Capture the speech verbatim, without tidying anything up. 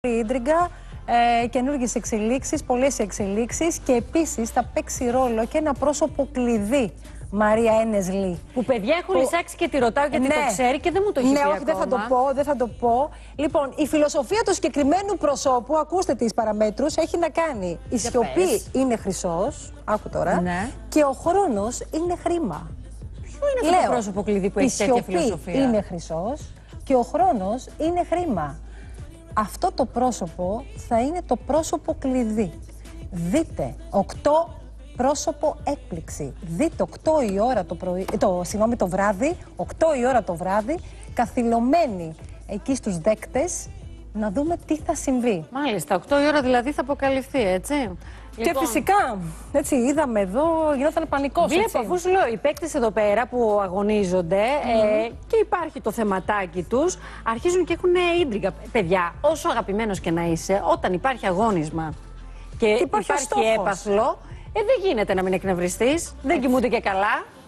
Ίντριγκα, ε, καινούργιες εξελίξεις, πολλές εξελίξεις και επίσης θα παίξει ρόλο και ένα πρόσωπο κλειδί, Μαρία Ένες Λι. Που παιδιά έχουν που... λυσάξει και τη ρωτάω γιατί ναι. το ξέρει και δεν μου το έχει ναι, πει όχι, ακόμα. δεν θα το πω, δεν θα το πω. Λοιπόν, η φιλοσοφία του συγκεκριμένου προσώπου, ακούστε τις παραμέτρους, έχει να κάνει. Η σιωπή πες. είναι χρυσός, άκου τώρα, ναι. και ο χρόνος είναι χρήμα. Ποιο είναι αυτό Λέω, το πρόσωπο κλειδί που έχει τέτοια φιλοσοφία? Η σιωπή είναι χρυσός και ο χρόνος είναι χρήμα. Αυτό το πρόσωπο θα είναι το πρόσωπο κλειδί. Δείτε οκτώ πρόσωπο έκπληξη. Δείτε οκτώ η ώρα το, πρωί, το, συγγνώμη, το βράδυ, οκτώ η ώρα το βράδυ, καθυλωμένοι εκεί στους δέκτες, να δούμε τι θα συμβεί. Μάλιστα, οκτώ η ώρα δηλαδή θα αποκαλυφθεί, έτσι. Και λοιπόν, φυσικά, έτσι, είδαμε εδώ, γινόταν πανικός. Βλέπω, αφού σου λέω, οι παίκτες εδώ πέρα που αγωνίζονται mm. ε, και υπάρχει το θεματάκι τους, αρχίζουν και έχουν ίντριγκα. Παιδιά, όσο αγαπημένος και να είσαι, όταν υπάρχει αγώνισμα και υπάρχει, υπάρχει έπαθλο, ε, δεν γίνεται να μην εκνευριστείς, δεν κοιμούνται και καλά.